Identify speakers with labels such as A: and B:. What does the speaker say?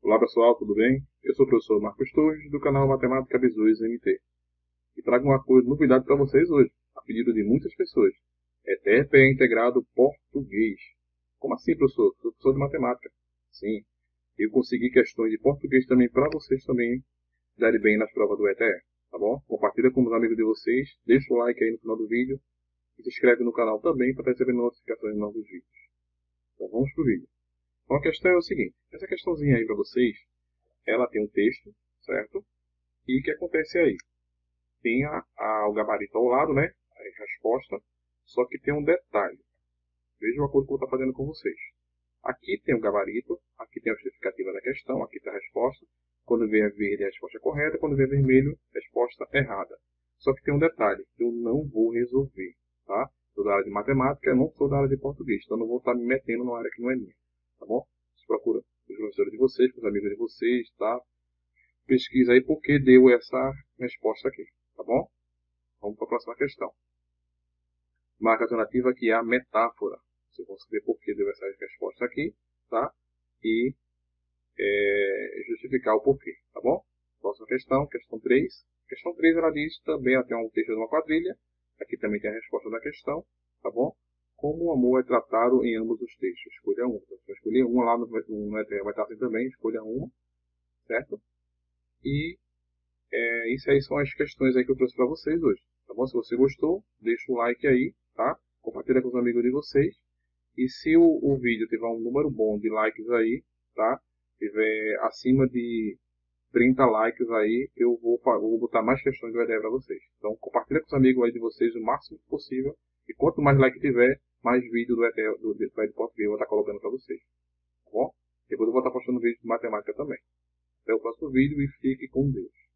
A: Olá pessoal, tudo bem? Eu sou o professor Marcos Torres, do canal Matemática Bizus MT. E trago uma novidade para vocês hoje, a pedido de muitas pessoas. TFE integrado português. Como assim, professor? Sou professor de matemática. Sim, eu consegui questões de português também para vocês também darem bem nas provas do ETE. Tá bom? Compartilha com os amigos de vocês, deixa o like aí no final do vídeo e se inscreve no canal também para receber notificações de novos vídeos. Então vamos pro vídeo. Então a questão é o seguinte, essa questãozinha aí para vocês, ela tem um texto, certo? E o que acontece aí? Tem o gabarito ao lado, né? A resposta, só que tem um detalhe. Veja o acordo que eu vou estar fazendo com vocês. Aqui tem o gabarito, aqui tem a justificativa da questão, aqui está a resposta. Quando vier verde, a resposta é correta, quando vier vermelho, a resposta é errada. Só que tem um detalhe, eu não vou resolver, tá? Sou da área de matemática, eu não sou da área de português, então não vou estar me metendo numa área que não é minha, tá bom? Vocês procuram os professores de vocês, com os amigos de vocês, tá? Pesquisa aí por que deu essa resposta aqui, tá bom? Vamos para a próxima questão. Marca alternativa que é a metáfora. Vocês vão saber por que deu essa resposta aqui, tá? E justificar o porquê, tá bom? Próxima questão, questão 3. Questão 3 ela diz também, ela tem um texto de uma quadrilha. Aqui também tem a resposta da questão, tá bom? Como o amor é tratado em ambos os textos. Escolha uma. Você vai escolher uma lá no ETE, vai estar assim também, escolha uma, certo? E isso aí são as questões aí que eu trouxe para vocês hoje, tá bom? Se você gostou, deixa o like aí, tá? Compartilha com os amigos de vocês. E se o vídeo tiver um número bom de likes aí, tá? Tiver acima de 30 likes aí, eu vou botar mais questões do ETE para vocês. Então compartilha com os amigos aí de vocês o máximo possível. E quanto mais like tiver, mais vídeo do ETE de português eu vou estar colocando para vocês, tá bom? Depois eu vou estar postando vídeo de matemática também. Até o próximo vídeo e fique com Deus.